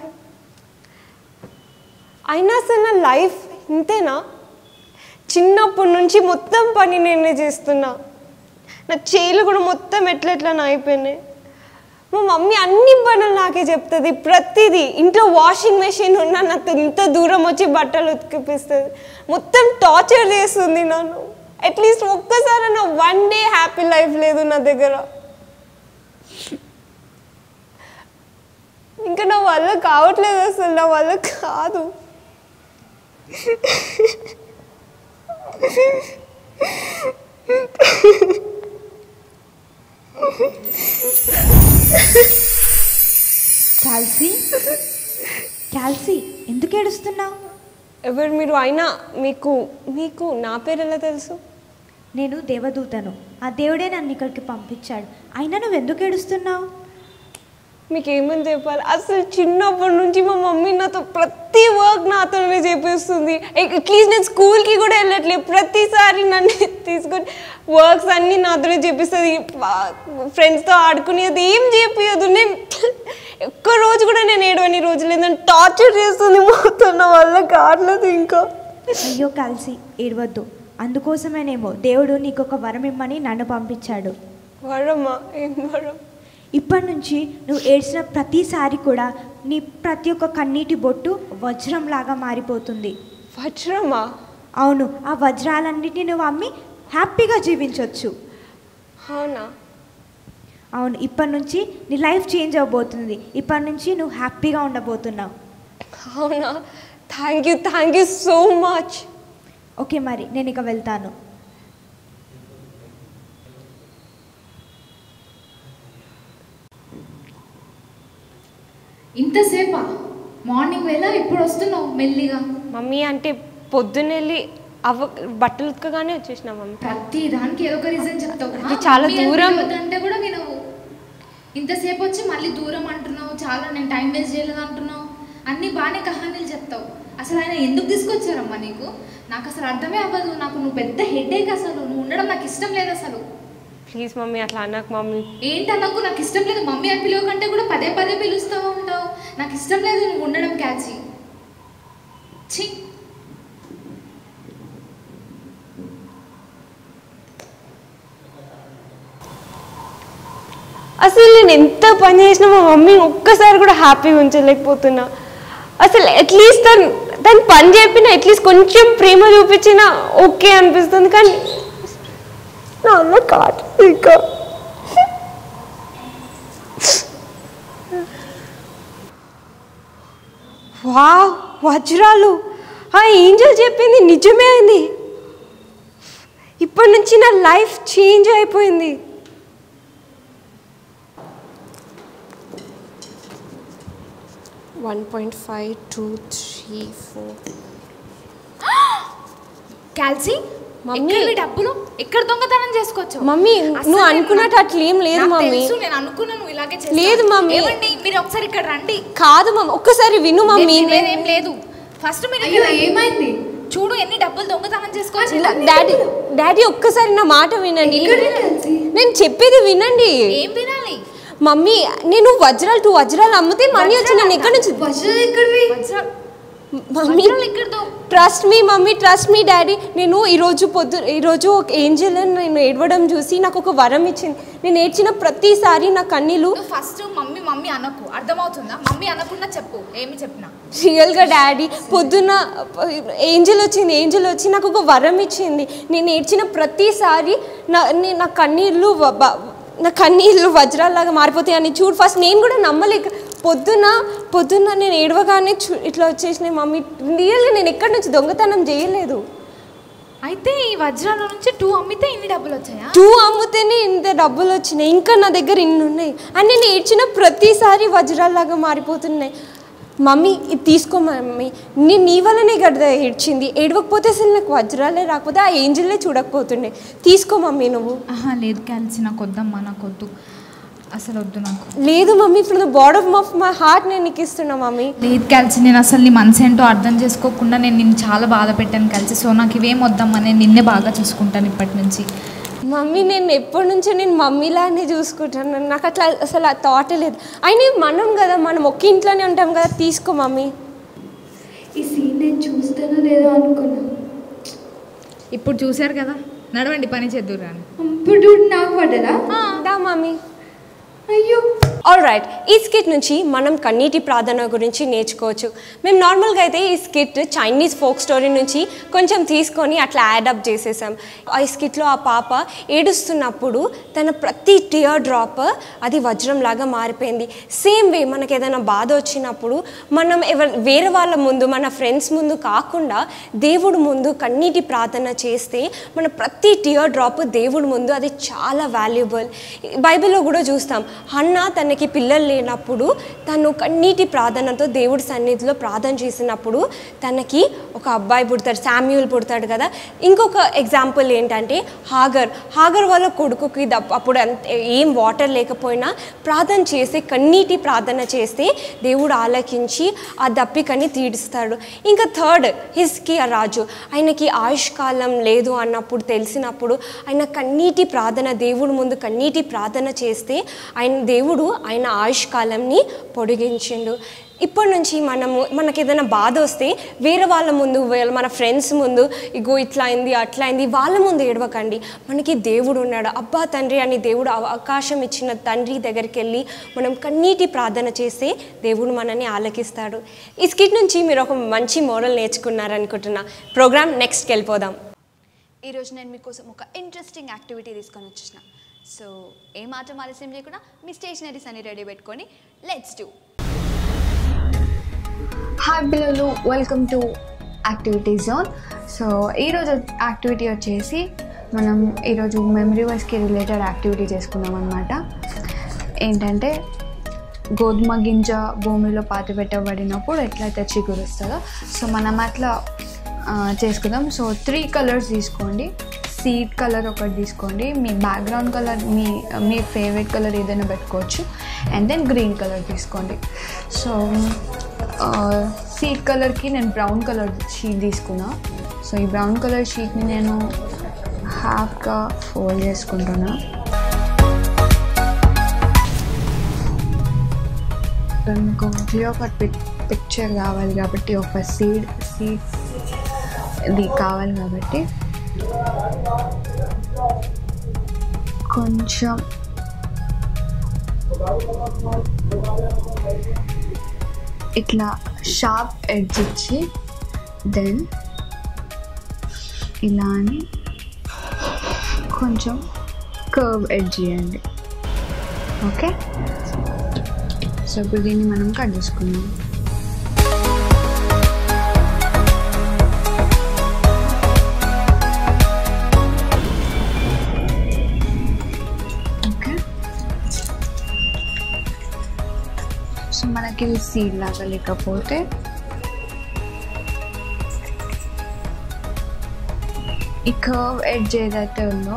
అయినా అసలు నా లైఫ్ ఇంతేనా? చిన్నప్పటి నుంచి మొత్తం పని నేనే చేస్తున్నా, నా చేతులు కూడా మొత్తం ఎట్లా ఎట్లా అయిపోయినాయి. మా మమ్మీ అన్ని పనులు నాకే చెప్తుంది, ప్రతిదీ. ఇంట్లో వాషింగ్ మెషిన్ ఉన్నా నాకు ఇంత దూరం వచ్చి బట్టలు ఉతికిపిస్తుంది, మొత్తం టార్చర్ చేస్తుంది నన్ను. అట్లీస్ట్ ఒక్కసారి నా వన్ డే హ్యాపీ లైఫ్ లేదు నా దగ్గర. ఇంకా నా వల్ల కావట్లేదు, అసలు నా వల్ల కాదు. క్యాల్సీ క్యాల్సీ ఎందుకు ఏడుస్తున్నావు? ఎవరు మీరు? అయినా మీకు మీకు నా పేరు ఎలా తెలుసు? నేను దేవదూతను, ఆ దేవుడే నన్ను ఇక్కడికి పంపించాడు. అయినా నువ్వు ఎందుకు ఏడుస్తున్నావు? మీకు ఏమని చెప్పాలి? అసలు చిన్నప్పటి నుంచి మా మమ్మీ నాతో ప్రతి వర్క్ నాతోనే చేపిస్తుంది. అట్లీస్ట్ నేను స్కూల్కి కూడా వెళ్ళట్లేదు, ప్రతిసారి నన్ను తీసుకొని వర్క్స్ అన్నీ నాతోనే చేపిస్తుంది. ఫ్రెండ్స్తో ఆడుకునేది ఏం చేపియదు. నేను ఒక్క రోజు కూడా నేను ఏడవని రోజు లేదు, నన్ను టార్చర్ చేస్తుంది మొత్తం. నా వల్ల కావట్లేదు ఇంకా. అయ్యో క్యాల్సీ, ఏడవద్దు. అందుకోసమేనేమో దేవుడు నీకు ఒక వరం ఇమ్మని నన్ను పంపించాడు. వరమా? ఏం వరం? ఇప్పటి నుంచి నువ్వు ఏడ్చిన ప్రతిసారి కూడా నీ ప్రతి ఒక్క కన్నీటి బొట్టు వజ్రంలాగా మారిపోతుంది. వజ్రమా? అవును, ఆ వజ్రాలన్నిటిని నువ్వు అమ్మి హ్యాపీగా జీవించవచ్చు. అవునా? అవును, ఇప్పటి నుంచి నీ లైఫ్ చేంజ్ అవ్వబోతుంది. ఇప్పటి నుంచి నువ్వు హ్యాపీగా ఉండబోతున్నావు. అవునా? Thank you, thank you so much. Okay, మరి నేను ఇక వెళ్తాను. ఇంతసేపా? మార్నింగ్ వేళ ఇప్పుడు వస్తున్నావు మెల్లిగా. మమ్మీ అంటే పొద్దున్నెళ్ళి అవ్వ బట్టలు ఉతకగానే వచ్చేసిన మమ్మీ. ప్రతి దానికి ఏదో ఒక రీజన్ చెప్తావు. అది చాలా దూరం అంటే కూడా వినవు. ఇంతసేపు వచ్చి మళ్ళీ దూరం అంటున్నావు, చాలా నేను టైం వేస్ట్ చేయలేదు అంటున్నావు, అన్నీ బాగానే కహానీలు చెప్తావు. అసలు ఆయన ఎందుకు తీసుకొచ్చారమ్మా నీకు? నాకు అసలు అర్థమే అవ్వదు. నాకు నువ్వు పెద్ద హెడేక్, అసలు నువ్వు ఉండడం నాకు ఇష్టం లేదు అసలు. ప్లీజ్ మమ్మీ అట్లా అన్నాక మమ్మీ. ఏంటి అన్నకు? నాకు ఇష్టం లేదు. మమ్మీ అని పిలువ కంటే కూడా పదే పదే పిలుస్తూ ఉంటావు. నాకు ఇష్టం లేదు నువ్వు ఉండడం క్యాచి. ఛీ. అసలు నేను ఎంత పని చేసినా మా మమ్మీ ఒక్కసారి కూడా హ్యాపీగా ఉంచలేకపోతున్నా. అసలు అట్లీస్ట్ తను తను పని చెప్పినా అట్లీస్ట్ కొంచెం ప్రేమ చూపించినా ఓకే అనిపిస్తుంది, కానీ నాన్న కాదు ఇంకా. వా వజ్రాలు, ఆ ఏంజల్ చెప్పింది నిజమే అయింది. ఇప్పటి నుంచి నా లైఫ్ చేంజ్ అయిపోయింది. One point five two three four క్యాల్సీ మమ్మీ డబ్బులు ఎక్కడ దొంగతనం చేసుకోవచ్చు? మమ్మీ నువ్వు అనుకున్నట్టు అట్లా ఏం లేదు మమ్మీ. నేను అనుకున్నా నువ్వు ఇలాగే లేదు మమ్మీ. మీరు ఒకసారి ఇక్కడ రండి. కాదు మమ్మీ, ఒక్కసారి విను మమ్మీ. ఏం లేదు, ఫస్ట్ మీరు ఏమైంది చూడు, ఎన్ని డబ్బులు దొంగతనం చేసుకోవచ్చు. డాడీ డాడీ ఒక్కసారి నా మాట వినండి, నేను చెప్పేది వినండి. ఏం వినాలి మమ్మీ? నేను వజ్రాలు టూ వజ్రాలు అమ్మితే మనీ వచ్చి నేను ఎక్కడి నుంచి mummy? Trust me mummy, trust me daddy. నేను ఈరోజు పొద్దు ఈరోజు ఒక ఏంజల్ నేను ఏడవడం చూసి నాకు ఒక వరం ఇచ్చింది. నేను ఏడ్చిన ప్రతిసారి నా కన్నీళ్ళు. ఫస్ట్ మమ్మీ మమ్మీ అనకు, అర్థమవుతుందా? మమ్మీ అనకుండా చెప్పు, ఏమి చెప్పినా. రియల్గా డాడీ పొద్దున్న ఏంజల్ వచ్చింది, ఏంజల్ వచ్చి నాకు ఒక వరం ఇచ్చింది. నేను ఏడ్చిన ప్రతిసారి నా నా కన్నీళ్ళు నా కన్నీళ్ళు వజ్రాల్లాగా మారిపోతాయి అని చూడు. ఫస్ట్ నేను కూడా నమ్మలేక పొద్దున్న పొద్దున్న నేను ఏడవగానే చూ ఇట్లా వచ్చేసినాయి మమ్మీ. రియల్గా నేను ఎక్కడి నుంచి దొంగతనం చేయలేదు. అయితే ఈ వజ్రాల నుంచి టూ అమ్మితే ఇన్ని డబ్బులు వచ్చాయా? టూ అమ్మితేనే ఇంత డబ్బులు వచ్చినాయి, ఇంకా నా దగ్గర ఇన్ని ఉన్నాయి. అని నేను ఏడ్చిన ప్రతిసారి వజ్రాల్లాగా మారిపోతున్నాయి. మమ్మీ ఇది తీసుకో మమ్మీ, నేను నీ వల్లనే కదా ఏడ్చింది. ఏడవకపోతే అసలు నాకు వజ్రాలే రాకపోతే ఆ ఏంజల్లే చూడకపోతుండే. తీసుకో మమ్మీ నువ్వు. ఆహా లేదు క్యాల్సి, నాకు వద్దమ్మా, నాకు వద్దు, అసలు వద్దు నాకు. లేదు మమ్మీ, ఇప్పుడు the bottom of my heart నేను నీకు ఇస్తున్నా మమ్మీ. లేదు క్యాల్సి, నేను అసలు నీ మనసు ఏంటో అర్థం చేసుకోకుండా నేను నిన్ను చాలా బాధ పెట్టాను క్యాల్సి. సో నాకు ఇవేం వద్దమ్మా, నేను నిన్నే బాగా చూసుకుంటాను ఇప్పటి నుంచి. మమ్మీ నేను ఎప్పటి నుంచో నేను మమ్మీలానే చూసుకుంటాను, నాకు అట్లా అసలు ఆ థాటే లేదు. అయినా మనం కదా, మనం ఒక్క ఇంట్లోనే ఉంటాం కదా. తీసుకో మమ్మీ. ఈ సీన్ నేను చూస్తానో లేదో అనుకున్నా. ఇప్పుడు చూశారు కదా, నడవండి పని చేద్దురు కానీ. ఇప్పుడు నాకు పడ్డదా? దా మమ్మీ. అయ్యో. ఆల్ రైట్, ఈ స్కిట్ నుంచి మనం కన్నీటి ప్రార్థన గురించి నేర్చుకోవచ్చు. మేము నార్మల్గా అయితే ఈ స్కిట్ చైనీస్ ఫోక్ స్టోరీ నుంచి కొంచెం తీసుకొని అట్లా యాడప్ చేసేసాం. ఆ స్కిట్లో ఆ పాప ఏడుస్తున్నప్పుడు తన ప్రతి టియర్ డ్రాప్ అది వజ్రం లాగా మారిపోయింది. సేమ్ వే మనకు ఏదైనా బాధ వచ్చినప్పుడు మనం ఎవరు వేరే వాళ్ళ ముందు, మన ఫ్రెండ్స్ ముందు కాకుండా దేవుడు ముందు కన్నీటి ప్రార్థన చేస్తే మన ప్రతి టియర్ డ్రాప్ దేవుడి ముందు అది చాలా వాల్యుబుల్. బైబిల్లో కూడా చూస్తాం, హన్నా తనకి పిల్లలు లేనప్పుడు తను కన్నీటి ప్రార్థనతో దేవుడి సన్నిధిలో ప్రార్థన చేసినప్పుడు తనకి ఒక అబ్బాయి పుడతాడు, శామ్యూల్ పుడతాడు కదా. ఇంకొక ఎగ్జాంపుల్ ఏంటంటే హాగర్ హాగర్ వాళ్ళ కొడుకుకి అప్పుడు ఏం వాటర్ లేకపోయినా ప్రార్థన చేసి కన్నీటి ప్రార్థన చేస్తే దేవుడు ఆలకించి ఆ దప్పికని తీడుస్తాడు. ఇంకా థర్డ్ హిజ్కియా రాజు, ఆయనకి ఆయుష్కాలం లేదు అన్నప్పుడు తెలిసినప్పుడు ఆయన కన్నీటి ప్రార్థన దేవుడి ముందు కన్నీటి ప్రార్థన చేస్తే ఆయన దేవుడు ఆయన ఆయుష్కాలంని పొడిగించిండు. ఇప్పటి నుంచి మనము మనకి ఏదైనా బాధ వస్తే వేరే వాళ్ళ ముందు, మన ఫ్రెండ్స్ ముందు ఇగో ఇట్లా అయింది అట్లా అయింది వాళ్ళ ముందు ఏడవకండి. మనకి దేవుడు ఉన్నాడు, అబ్బా తండ్రి అని దేవుడు అవకాశం ఇచ్చిన తండ్రి దగ్గరికి వెళ్ళి మనం కన్నీటి ప్రార్థన చేస్తే దేవుడు మనల్ని ఆలకిస్తాడు. ఈ స్కిట్ నుంచి మీరు ఒక మంచి మోరల్ నేర్చుకున్నారనుకుంటున్నా. ప్రోగ్రామ్ నెక్స్ట్కి వెళ్ళిపోదాం. ఈరోజు నేను మీకోసం ఒక ఇంట్రెస్టింగ్ యాక్టివిటీ తీసుకొని వచ్చేసిన. సో ఏమాత్రం ఆలస్యం చేయకుండా మీ స్టేషనరీస్ అన్ని రెడీ పెట్టుకొని లెట్స్ డూ. హాయ్ పిల్లలు, welcome to activity zone. So ఈరోజు యాక్టివిటీ వచ్చేసి మనం ఈరోజు మెమరీ వర్స్కి రిలేటెడ్ యాక్టివిటీ చేసుకున్నాం అనమాట. ఏంటంటే గోధుమ గింజ భూమిలో పాతిపెట్టబడినప్పుడు ఎట్లయితే చిగురుస్తుందో సో మనం అట్లా చేసుకుందాం. సో త్రీ కలర్స్ తీసుకోండి, సీడ్ కలర్ ఒకటి తీసుకోండి. మీ బ్యాక్గ్రౌండ్ కలర్ మీ మీ ఫేవరెట్ కలర్ ఏదైనా పెట్టుకోవచ్చు. అండ్ దెన్ గ్రీన్ కలర్ తీసుకోండి. సో సీడ్ కలర్కి నేను బ్రౌన్ కలర్ షీట్ తీసుకున్నా. సో ఈ బ్రౌన్ కలర్ షీట్ని నేను హాఫ్గా ఫోల్డ్ చేసుకుంటున్నా. నాకు క్లియర్ కట్ పిక్ పిక్చర్ కావాలి కాబట్టి ఒక సీడ్ సీడ్ ఇది కావాలి కాబట్టి కొంచెం ఇట్లా షార్ప్ ఎడ్జ్ ఇచ్చి దెన్ ఇలా అని కొంచెం కర్వ్ ఎడ్జ్ చేయండి. ఓకే, సో ఇప్పుడు దీన్ని మనం కట్ చేసుకుందాం. ఓకే, సో మనకి ఇది సీడ్ లాగా లేకపోతే ఈ కర్వ్ ఎడ్జ్ ఏదైతే ఉందో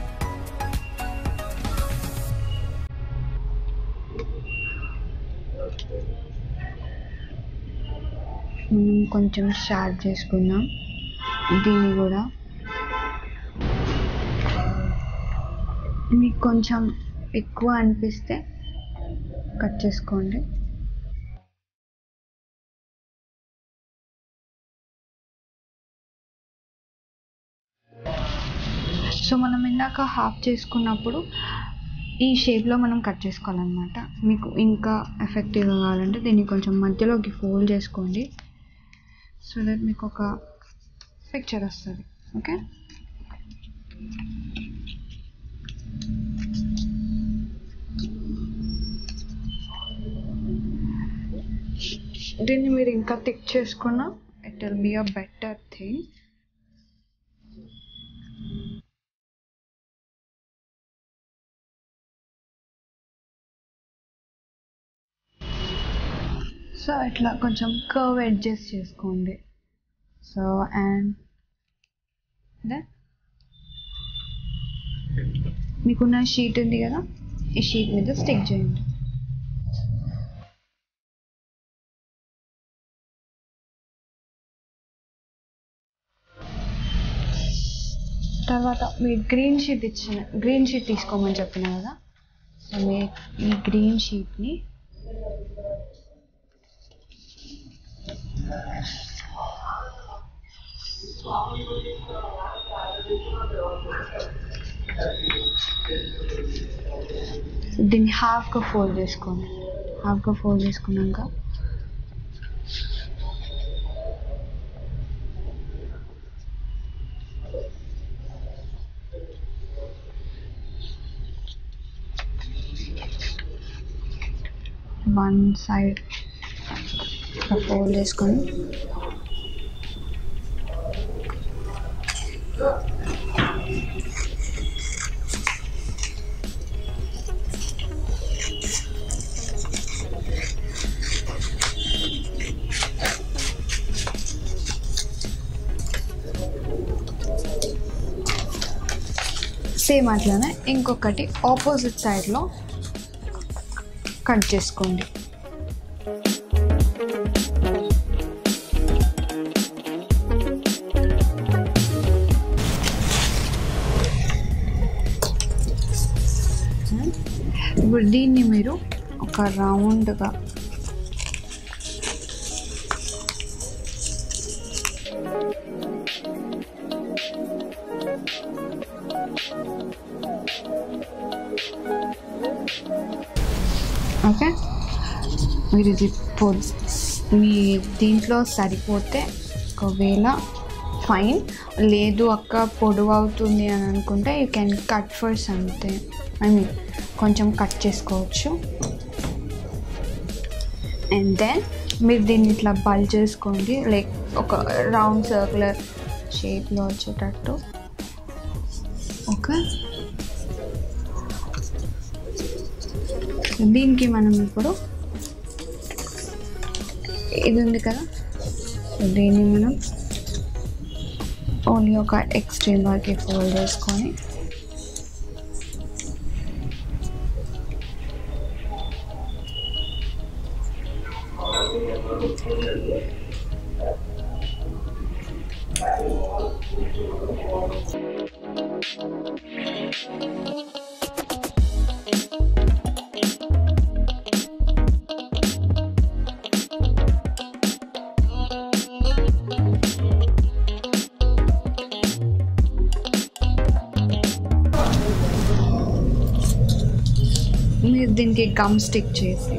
మనం కొంచెం షార్ప్ చేసుకుందాం. దీన్ని కూడా మీకు కొంచెం ఎక్కువ అనిపిస్తే కట్ చేసుకోండి. సో మనం ఇందాక హాఫ్ చేసుకున్నప్పుడు ఈ షేప్లో మనం కట్ చేసుకోవాలన్నమాట. మీకు ఇంకా ఎఫెక్టివ్గా కావాలంటే దీన్ని కొంచెం మధ్యలోకి ఫోల్డ్ చేసుకోండి. సో దట్ మీకు ఒక పిక్చర్ వస్తుంది. ఓకే, దీన్ని మీరు ఇంకా థిక్ చేసుకున్నా it will be a better thing. So ఇట్లా కొంచెం కర్వ్ అడ్జస్ట్ చేసుకోండి. సో అండ్ దెన్ మీకున్న షీట్ ఉంది కదా, ఈ షీట్ మీద స్టిక్ చేయండి. తర్వాత మీరు గ్రీన్ షీట్ ఇచ్చిన గ్రీన్ షీట్ తీసుకోమని చెప్పిన కదా, సో మీ ఈ గ్రీన్ షీట్ని దీన్ని హాఫ్గా ఫోల్డ్ చేసుకోండి. హాఫ్గా ఫోల్డ్ చేసుకున్నాక వన్ సైడ్ ఫోల్డ్ చేసుకొని సేమ్ అట్లానే ఇంకొకటి ఆపోజిట్ సైడ్లో కట్ చేసుకోండి. ఇప్పుడు దీన్ని మీరు ఒక రౌండ్గా ఓకే, మీరు ఇది పో మీ దీంట్లో సరిపోతే ఒకవేళ ఫైన్, లేదు అక్క పొడవు అవుతుంది అని అనుకుంటే you can cut for something, I mean కొంచెం కట్ చేసుకోవచ్చు. అండ్ దెన్ మీరు దీన్ని ఇట్లా బల్ చేసుకోండి, లైక్ ఒక రౌండ్ సర్క్యులర్ షేప్లో వచ్చేటట్టు. ఓకే, దీనికి మనం ఇప్పుడు ఇది ఉంది కదా, సో దీన్ని మనం ఓన్లీ ఒక ఎక్స్ట్రీమ్ వరకు ఫోల్డ్ చేసుకొని మీరు దీనికి గమ్ స్టిక్ చేసి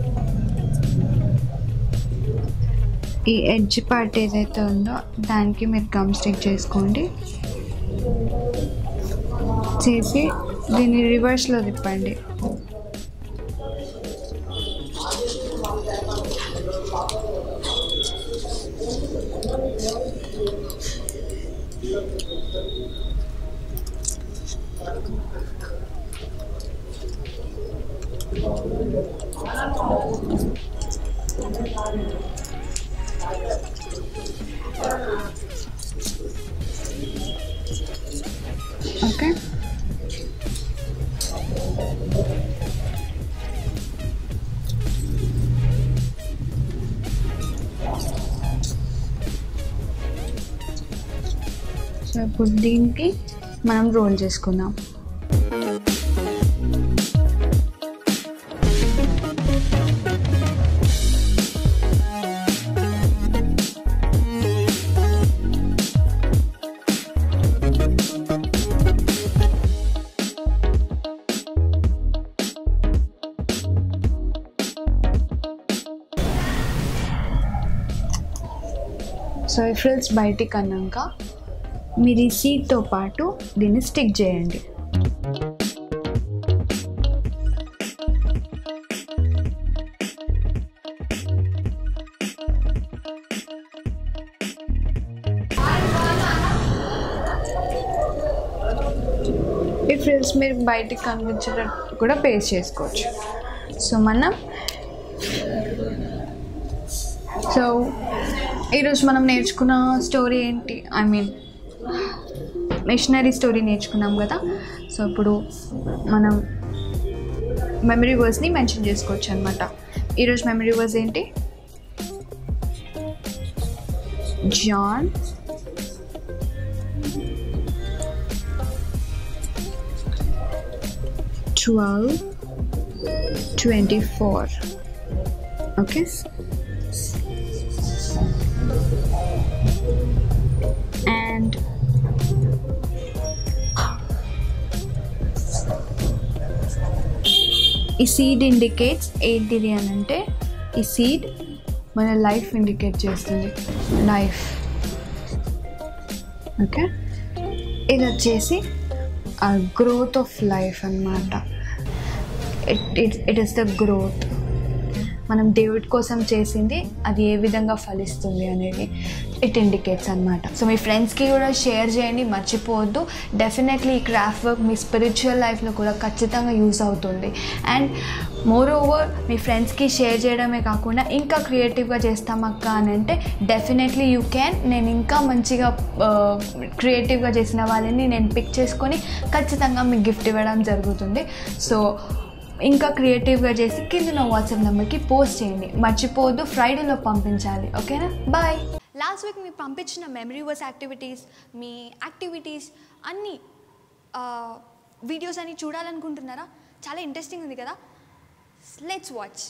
ఈ ఎడ్జ్ పార్ట్ ఏదైతే ఉందో దానికి మీరు గమ్ స్టిక్ చేసుకోండి. చేసి దీన్ని రివర్స్లో తిప్పండి. ఓకే, సో ఇప్పుడు దీనికి మనం రోల్ చేసుకుందాం. సో ఈ ఫ్రిల్స్ బయటికి అన్నాక మీరు ఈ సీడ్తో పాటు దీన్ని స్టిక్ చేయండి. ఈ ఫ్రిల్స్ మీరు బయటికి కనిపించేటట్టు కూడా పేస్ట్ చేసుకోవచ్చు. సో మనం సో ఈరోజు మనం నేర్చుకున్న స్టోరీ ఏంటి, ఐ మీన్ మిషనరీ స్టోరీ నేర్చుకున్నాం కదా. సో ఇప్పుడు మనం మెమరీ వర్డ్స్ని మెన్షన్ చేసుకోవచ్చు అనమాట. ఈరోజు మెమరీ వర్డ్స్ ఏంటి? John twelve twenty four. Okay, and ఈ సీడ్ ఇండికేట్స్ ఏంటిది అని అంటే ఈ సీడ్ మన లైఫ్ ఇండికేట్ చేస్తుంది, లైఫ్. ఓకే, ఇది వచ్చేసి ఆ గ్రోత్ ఆఫ్ లైఫ్ అన్నమాట. It it it is the growth. మనం దేవుడి కోసం చేసింది అది ఏ విధంగా ఫలిస్తుంది అనేది ఇట్ ఇండికేట్స్ అనమాట. సో మీ ఫ్రెండ్స్కి కూడా షేర్ చేయండి, మర్చిపోవద్దు. డెఫినెట్లీ ఈ క్రాఫ్ట్ వర్క్ మీ స్పిరిచువల్ లైఫ్లో కూడా ఖచ్చితంగా యూజ్ అవుతుంది. అండ్ మోర్ ఓవర్ మీ ఫ్రెండ్స్కి షేర్ చేయడమే కాకుండా ఇంకా క్రియేటివ్గా చేస్తామక్క అని అంటే డెఫినెట్లీ యూ క్యాన్. నేను ఇంకా మంచిగా క్రియేటివ్గా చేసిన వాళ్ళని నేను పిక్ చేసుకొని ఖచ్చితంగా మీకు గిఫ్ట్ ఇవ్వడం జరుగుతుంది. సో ఇంకా క్రియేటివ్గా చేసి కింద నా వాట్సాప్ నెంబర్కి పోస్ట్ చేయండి, మర్చిపోవద్దు. ఫ్రైడేలో పంపించాలి, ఓకేనా? బాయ్. లాస్ట్ వీక్ మీరు పంపించిన మెమరీ వర్స్ యాక్టివిటీస్, మీ యాక్టివిటీస్ అన్నీ వీడియోస్ అన్ని చూడాలనుకుంటున్నారా? చాలా ఇంట్రెస్టింగ్ ఉంది కదా. Let's watch.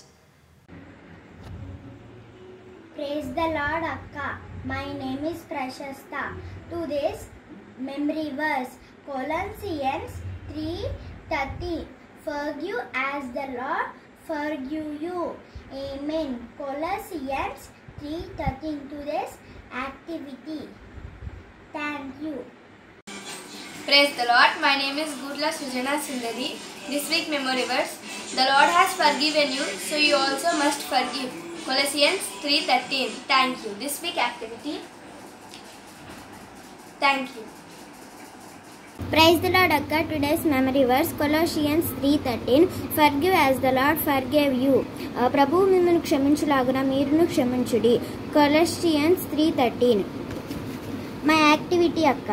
Praise the Lord Akka. My name is Prashasta. Today's memory verse Colossians three thirteen. Forgive as the Lord forgive you. Amen. Colossians three thirteen. Today's activity. Thank you. Praise the Lord. My name is Gurla Sujana Sundari. This week memory verse. The Lord has forgiven you, so you also must forgive. Colossians three thirteen. Thank you. This week activity. Thank you. Praise the Lord Akka. Today's memory verse Colossians three thirteen. Forgive as the Lord forgave you. Uh, ప్రభువు మిమ్మల్ని క్షమించులాగున మీరును క్షమించుడి. Colossians three thirteen. My activity అక్క.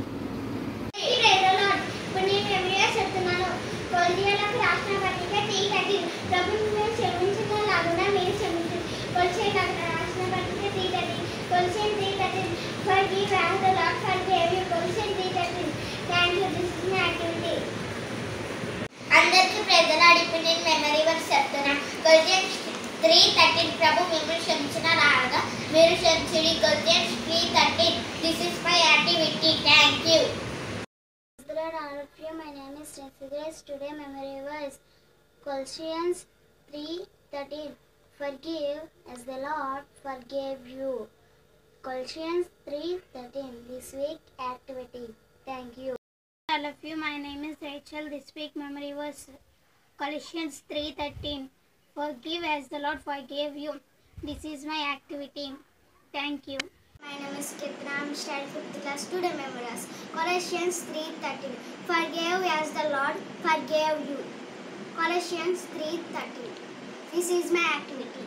ఇప్పుడు నేను మెమరీగా చెప్తున్నాను. కొలసీయులకు రాసిన పత్రిక టీ థర్టీన్ ప్రభు మిమ్మల్ని క్షమించలాగున మీరు క్షమించండి. కొలసీయులకు రాసిన పత్రిక టీ థర్టీన్ కొలసీయులు three thirteen forgive as the Lord forgave you. కొలసీయులు three thirteen thank you. This is my activity. అందరికీ ప్రైజ్ ఇప్పుడు నేను మెమరీ వర్క్స్ చెప్తున్నా. కొలసీయన్స్ త్రీ థర్టీన్ ప్రభు మిమ్మల్ని క్షమించిన రాగా మీరు క్షమించండి. Colossians three thirteen this is my activity. Thank you. All of you, my name is Nancy Grace. Today memory verse Colossians three thirteen. Forgive as the Lord forgave you. Colossians three thirteen. This week activity. Thank you. All of you, my name is Rachel. This week memory verse Colossians three thirteen. Forgive as the Lord forgave you. This is my activity. Thank you. My name is Kitna. I'm studying fifth class. Today memories Colossians three thirteen. Forgive as the Lord forgave you. Colossians three thirteen. This is my activity.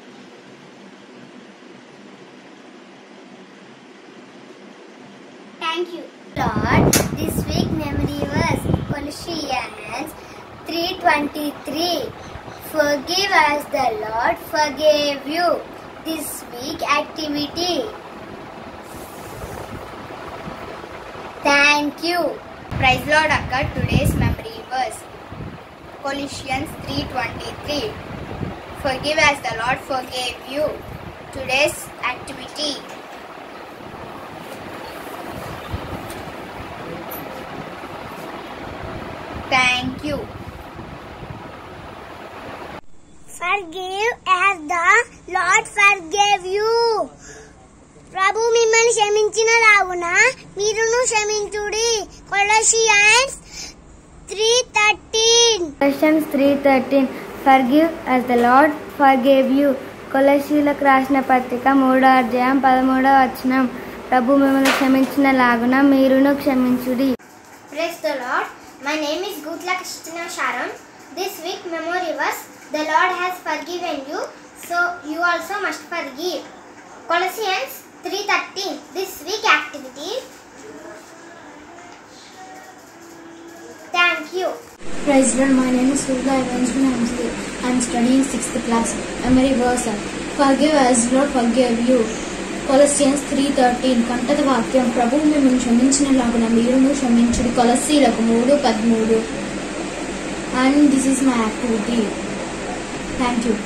Thank you. Lord, this week memory verse Colossians three twenty-three. Forgive as the Lord forgave you. This week activity. Thank you. Praise Lord Akka. Today's memory verse Colossians three twenty-three. Forgive as the Lord forgave you. Today's activity. Thank you. Forgive as the Lord forgave you. ప్రభు మిమ్మల్ని క్షమించిన లాగున మీరును క్షమించుడి. Colossians three thirteen. Colossians three thirteen. Forgive as the Lord forgave you. కొలొసీయులకు రాసిన పత్రిక మూడో అధ్యాయం పదమూడవ వచనం. ప్రభు మిమ్మల్ని క్షమించిన లాగున మీరును క్షమించుడి. Praise the lord. My name is Gutla Christina శారం. This week memory verse the lord has forgiven you, so you also must forgive. Colossians three thirteen. This week activity. Thank you. Praise God. My name is Surga Evangeline Hamsley. I am studying sixth class. Memory verse. Forgive as Lord forgave you. Colossians three thirteen. కంటత వాక్యం ప్రభువు మిమ్మల్ని క్షమించినలాగున మీరును క్షమించుడి. కొలస్సీలకు మూడు పదమూడు. And this is my activity. Thank you.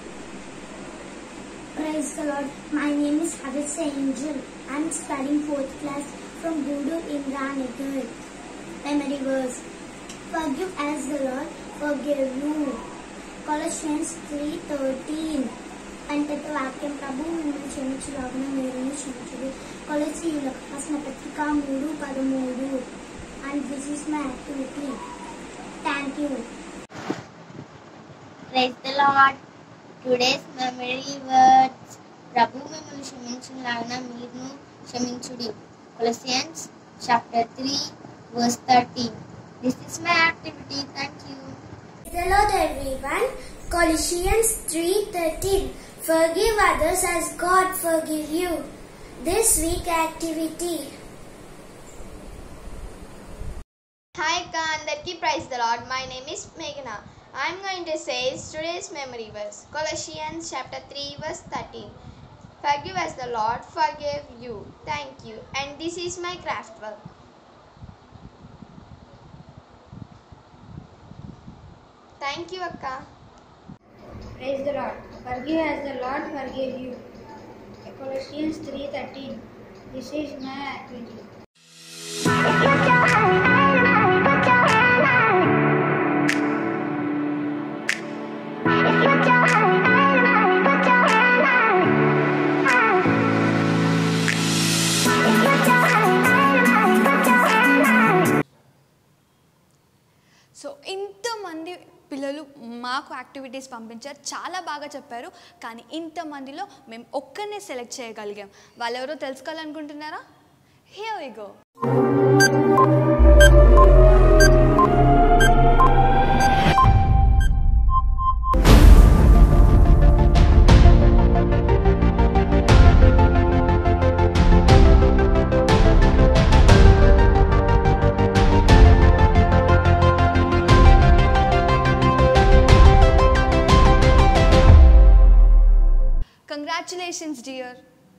Praise the Lord. My name is Havitsa Angel. I am studying fourth class from Gudu Indranagar. Memory verse. Forgive as the Lord forgave you. Colossians three thirteen. అంతటి వాక్యం ప్రభు మిమ్మల్ని క్షమించులాగున మీరును క్షమించుడి. కొలొస్సీయులకు రాసిన పత్రిక మూడు పదమూడు. And this is my activity. Thank you. Praise the Lord. Today's memory words ప్రభు మిమ్మల్ని క్షమించులాగున మీరును క్షమించుడి. Colossians chapter three verse thirteen. This is my activity. Thank you. Praise the Lord everyone. Colossians three thirteen. Forgive others as God forgive you. This week activity. Hi Akka, andarki praise the Lord. My name is Meghna. I am going to say today's memory verse Colossians chapter three verse thirteen. Forgive as the Lord forgave you. Thank you. And this is my craft work. Thank you Akka. Praise the Lord. Forgive as the Lord forgave you. Colossians three thirteen. This is my activity. So ఇంతమంది పిల్లలు మాకు యాక్టివిటీస్ పంపించారు, చాలా బాగా చెప్పారు. కానీ ఇంతమందిలో మేము ఒక్కరినే సెలెక్ట్ చేయగలిగాం. వాళ్ళెవరో తెలుసుకోవాలనుకుంటున్నారా? Here we go. Year.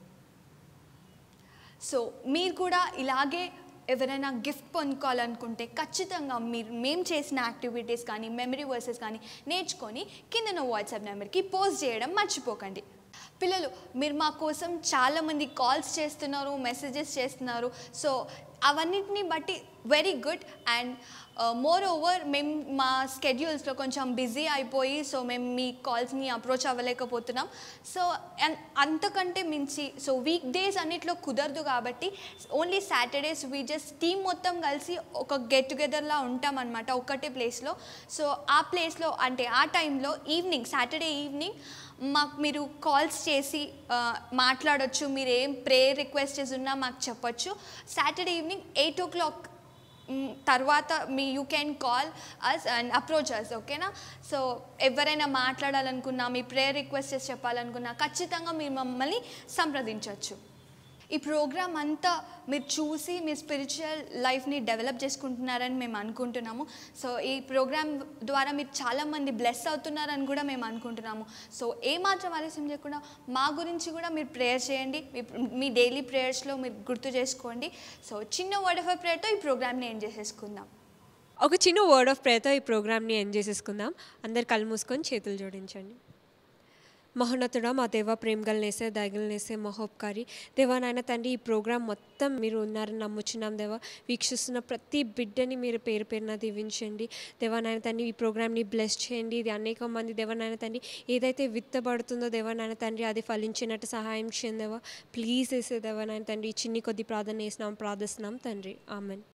So మీరు కూడా ఇలాగే ఎవరైనా గిఫ్ట్ పొందుకోవాలనుకుంటే ఖచ్చితంగా మీరు మేము చేసిన యాక్టివిటీస్ కానీ మెమరీ వర్సెస్ కానీ నేర్చుకొని కింద వాట్సాప్ నెంబర్కి పోస్ట్ చేయడం మర్చిపోకండి. పిల్లలు, మీరు మా కోసం చాలామంది కాల్స్ చేస్తున్నారు, మెసేజెస్ చేస్తున్నారు. సో అవన్నిటిని బట్టి very good. And moreover మేము మా స్కెడ్యూల్స్లో కొంచెం బిజీ అయిపోయి సో మేము మీ కాల్స్ని అప్రోచ్ అవ్వలేకపోతున్నాం. సో అంతకంటే మించి సో వీక్ డేస్ అన్నిట్లో కుదరదు కాబట్టి only Saturdays we just team మొత్తం కలిసి ఒక గెట్ టుగెదర్లా ఉంటామన్నమాట ఒకటే ప్లేస్లో. సో ఆ ప్లేస్లో అంటే ఆ టైంలో ఈవినింగ్ సాటర్డే ఈవినింగ్ మాకు మీరు కాల్స్ చేసి మాట్లాడొచ్చు. మీరు ఏం ప్రేయర్ రిక్వెస్టెస్ ఉన్నా మాకు చెప్పొచ్చు. Saturday evening eight o'clock తర్వాత మీ you can call us and approach us, ఓకేనా? సో ఎవరైనా మాట్లాడాలనుకున్నా, మీ ప్రేయర్ రిక్వెస్టెస్ చెప్పాలనుకున్నా ఖచ్చితంగా మీరు మమ్మల్ని సంప్రదించవచ్చు. ఈ ప్రోగ్రామ్ అంతా మీరు చూసి మీ స్పిరిచువల్ లైఫ్ని డెవలప్ చేసుకుంటున్నారని మేము అనుకుంటున్నాము. సో ఈ ప్రోగ్రామ్ ద్వారా మీరు చాలామంది బ్లెస్ అవుతున్నారని కూడా మేము అనుకుంటున్నాము. సో ఏమాత్రం ఆలస్యం చేయకుండా మా గురించి కూడా మీరు ప్రేయర్ చేయండి. మీ డైలీ ప్రేయర్స్లో మీరు గుర్తు చేసుకోండి. సో చిన్న వర్డ్ ఆఫ్ ప్రేయర్తో ఈ ప్రోగ్రామ్ని ఎండ్ చేసేసుకుందాం. ఒక చిన్న వర్డ్ ఆఫ్ ప్రేయర్తో ఈ ప్రోగ్రామ్ని ఎండ్ చేసేసుకుందాం. అందరు కళ్ళు మూసుకొని చేతులు జోడించండి. మహోన్నతుడా, మా దేవ, ప్రేమగల నేసే, దయగల నేసే, మహోపకారి దేవా, నాయన తండ్రి, ఈ ప్రోగ్రాం మొత్తం మీరు ఉన్నారని నమ్ముచున్నాం దేవా. వీక్షిస్తున్న ప్రతి బిడ్డని మీరు పేరు పేరున దీవించండి దేవా. నాయన తండ్రి, ఈ ప్రోగ్రామ్ని బ్లెస్ చేయండి. ఇది అనేక మంది దేవా నాయన తండ్రి ఏదైతే విత్తబడుతుందో దేవా నాయన తండ్రి అది ఫలించినట్టు సహాయం చేయండి దేవా. ప్లీజ్ వేసే దేవా నాయన తండ్రి, చిన్ని కొద్ది ప్రార్థన వేసినాం ప్రార్థిస్తున్నాం తండ్రి. ఆమెన్.